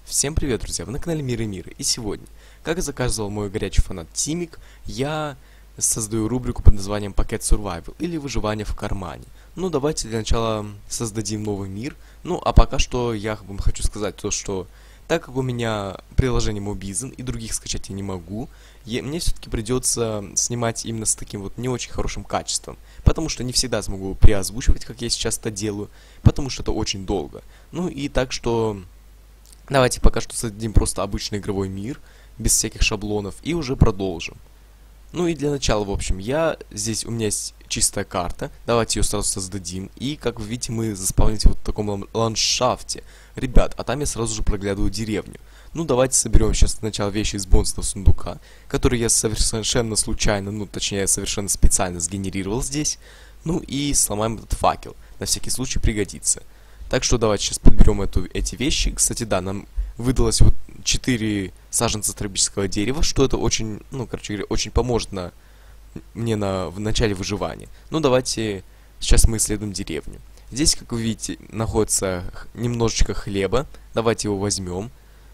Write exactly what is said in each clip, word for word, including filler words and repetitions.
Всем привет, друзья! Вы на канале Мир и Мира. И сегодня, как и заказывал мой горячий фанат Тимик, я создаю рубрику под названием Pocket Survival или Выживание в кармане. Ну, давайте для начала создадим новый мир. Ну, а пока что я вам хочу сказать то, что так как у меня приложение Mobizen и других скачать я не могу, я, мне все-таки придется снимать именно с таким вот не очень хорошим качеством. Потому что не всегда смогу переозвучивать, как я сейчас это делаю, потому что это очень долго. Ну и так что... Давайте пока что создадим просто обычный игровой мир, без всяких шаблонов, и уже продолжим. Ну и для начала, в общем, я... Здесь у меня есть чистая карта, давайте ее сразу создадим. И, как вы видите, мы заспавнимся вот в таком ландшафте. Ребят, а там я сразу же проглядываю деревню. Ну, давайте соберем сейчас сначала вещи из бонусного сундука, которые я совершенно случайно, ну, точнее, совершенно специально сгенерировал здесь. Ну и сломаем этот факел, на всякий случай пригодится. Так что давайте сейчас подберем эту, эти вещи. Кстати, да, нам выдалось вот четыре саженца тропического дерева, что это очень, ну, короче говоря, очень поможет на, мне на, в начале выживания. Ну, давайте сейчас мы исследуем деревню. Здесь, как вы видите, находится немножечко хлеба. Давайте его возьмем.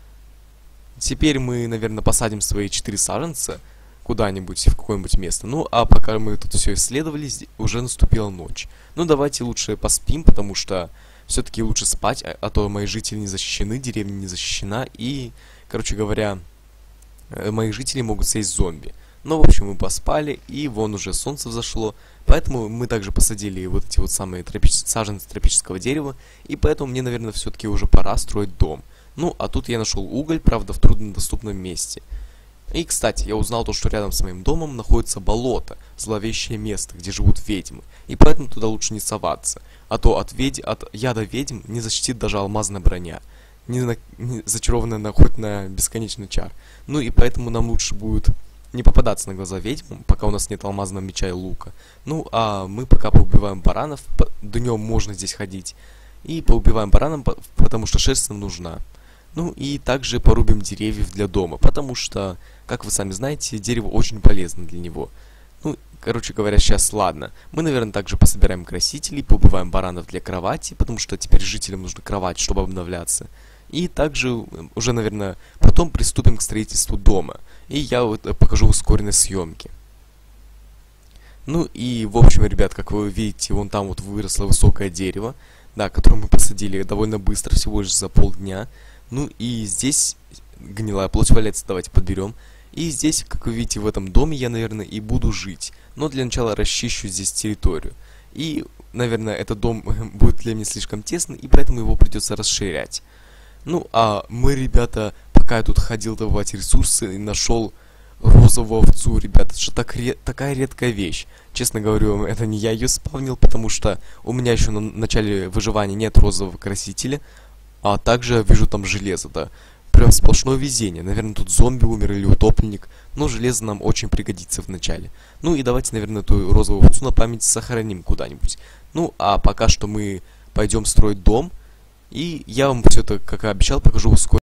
Теперь мы, наверное, посадим свои четыре саженца куда-нибудь, в какое-нибудь место. Ну, а пока мы тут все исследовали, уже наступила ночь. Ну, давайте лучше поспим, потому что... Все-таки лучше спать, а, а то мои жители не защищены, деревня не защищена, и, короче говоря, мои жители могут съесть зомби. Но, в общем, мы поспали, и вон уже солнце взошло, поэтому мы также посадили вот эти вот самые тропич... саженцы тропического дерева, и поэтому мне, наверное, все-таки уже пора строить дом. Ну, а тут я нашел уголь, правда, в труднодоступном месте. И, кстати, я узнал то, что рядом с моим домом находится болото, зловещее место, где живут ведьмы, и поэтому туда лучше не соваться, а то от, ведь... от яда ведьм не защитит даже алмазная броня, не, на... не зачарованная на... хоть на бесконечный чар. Ну и поэтому нам лучше будет не попадаться на глаза ведьмам, пока у нас нет алмазного меча и лука. Ну, а мы пока поубиваем баранов, днем можно здесь ходить, и поубиваем баранов, потому что шерсть нам нужна. Ну и также порубим деревьев для дома, потому что, как вы сами знаете, дерево очень полезно для него. Ну, короче говоря, сейчас ладно. Мы, наверное, также пособираем красителей, поубиваем баранов для кровати, потому что теперь жителям нужна кровать, чтобы обновляться. И также уже, наверное, потом приступим к строительству дома. И я вот покажу ускоренной съемки. Ну и, в общем, ребят, как вы видите, вон там вот выросло высокое дерево, да, которое мы посадили довольно быстро, всего лишь за полдня. Ну и здесь гнилая плоть валяется, давайте подберем. И здесь, как вы видите, в этом доме я, наверное, и буду жить. Но для начала расчищу здесь территорию. И, наверное, этот дом будет для меня слишком тесный, и поэтому его придется расширять. Ну, а мы, ребята, пока я тут ходил добывать ресурсы, и нашел розовую овцу, ребята. Это же так ре такая редкая вещь. Честно говорю, это не я ее спавнил, потому что у меня еще на начале выживания нет розового красителя. А также вижу там железо, да. Прям сплошное везение. Наверное, тут зомби умер или утопленник. Но железо нам очень пригодится в начале. Ну и давайте, наверное, эту розовую овцу на память сохраним куда-нибудь. Ну, а пока что мы пойдем строить дом. И я вам все это, как и обещал, покажу ускоренно.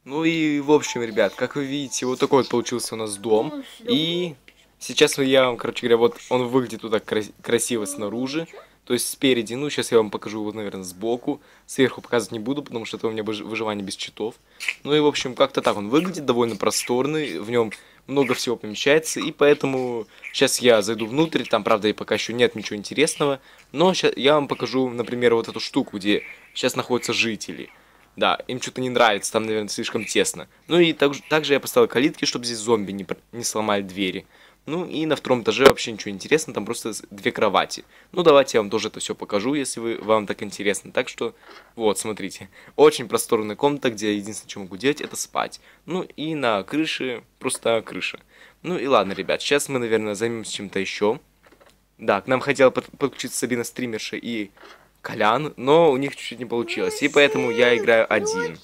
Ну и, в общем, ребят, как вы видите, вот такой вот получился у нас дом. И сейчас я вам, короче говоря, вот он выглядит вот так крас красиво снаружи. То есть спереди, ну сейчас я вам покажу вот, наверное, сбоку. Сверху показывать не буду, потому что это у меня выживание без читов. Ну и, в общем, как-то так он выглядит, довольно просторный. В нем много всего помещается, и поэтому сейчас я зайду внутрь. Там, правда, и пока еще нет ничего интересного. Но сейчас я вам покажу, например, вот эту штуку, где сейчас находятся жители. Да, им что-то не нравится, там, наверное, слишком тесно. Ну и так, также я поставил калитки, чтобы здесь зомби не, не сломали двери. Ну и на втором этаже вообще ничего интересного, там просто две кровати. Ну давайте я вам тоже это все покажу, если вы, вам так интересно. Так что, вот, смотрите. Очень просторная комната, где единственное, что могу делать, это спать. Ну и на крыше, просто крыша. Ну и ладно, ребят, сейчас мы, наверное, займемся чем-то еще. Да, к нам хотела под подключиться Сабина стримерша и Колян, но у них чуть-чуть не получилось, и поэтому я играю один.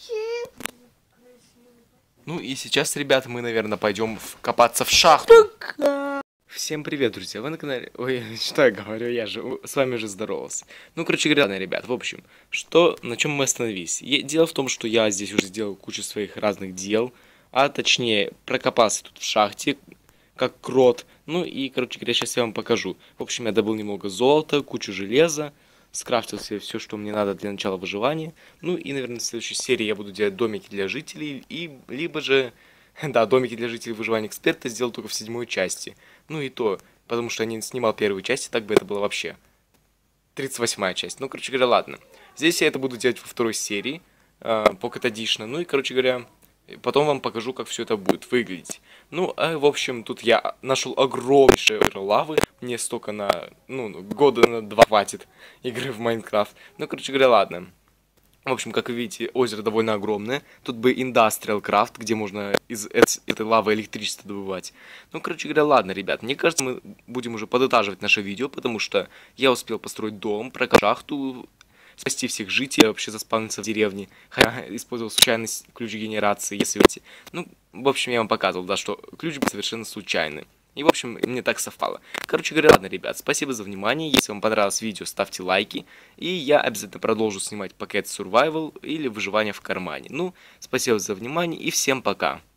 Ну и сейчас, ребят, мы, наверное, пойдем копаться в шахту. Всем привет, друзья, вы на канале... Ой, что я говорю, я же с вами уже здоровался. Ну, короче говоря, ребят, в общем, что, на чем мы остановились? Дело в том, что я здесь уже сделал кучу своих разных дел, а точнее, прокопался тут в шахте, как крот. Ну и, короче говоря, сейчас я вам покажу. В общем, я добыл немного золота, кучу железа, скрафтил себе все, что мне надо для начала выживания. Ну и, наверное, в следующей серии я буду делать домики для жителей, и либо же, да, домики для жителей выживания эксперта сделал только в седьмой части. Ну и то, потому что я не снимал первую часть, и так бы это было вообще тридцать восьмая часть. Ну, короче говоря, ладно. Здесь я это буду делать во второй серии, э, Pocket Edition. Ну и, короче говоря, потом вам покажу, как все это будет выглядеть. Ну, а в общем, тут я нашел огромнейшие лавы. Мне столько на, ну, года на два хватит игры в Майнкрафт. Ну, короче говоря, ладно. В общем, как вы видите, озеро довольно огромное. Тут бы Industrial Craft, где можно из этой лавы электричество добывать. Ну, короче говоря, ладно, ребят. Мне кажется, мы будем уже подытаживать наше видео, потому что я успел построить дом, прокопать шахту, спасти всех жителей, вообще заспавниться в деревне. Хотя использовал случайный ключ генерации, если видите. Ну, в общем, я вам показывал, да, что ключ был совершенно случайный. И, в общем, мне так совпало. Короче говоря, ладно, ребят, спасибо за внимание. Если вам понравилось видео, ставьте лайки. И я обязательно продолжу снимать Pocket Survival или выживание в кармане. Ну, спасибо за внимание и всем пока.